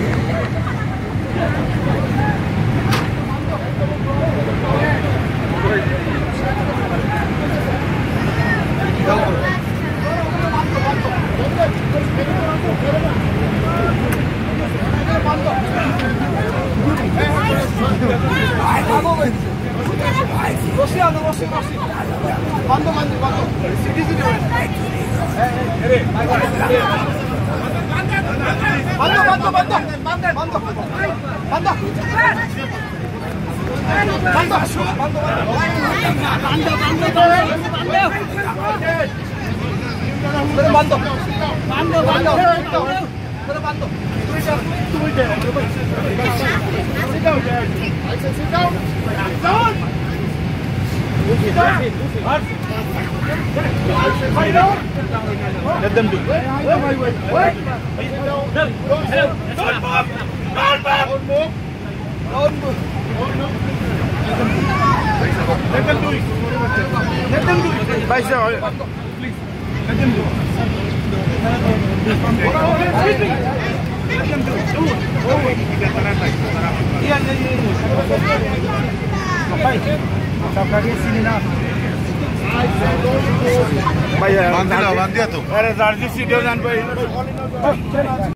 Let them do. Wait. Don't move. Let them do it. Let them do it. Bye, sir. Please. Let them do it. Let them do it. Bye, Bandia tu. Aरे, Zarji, sit down and bye.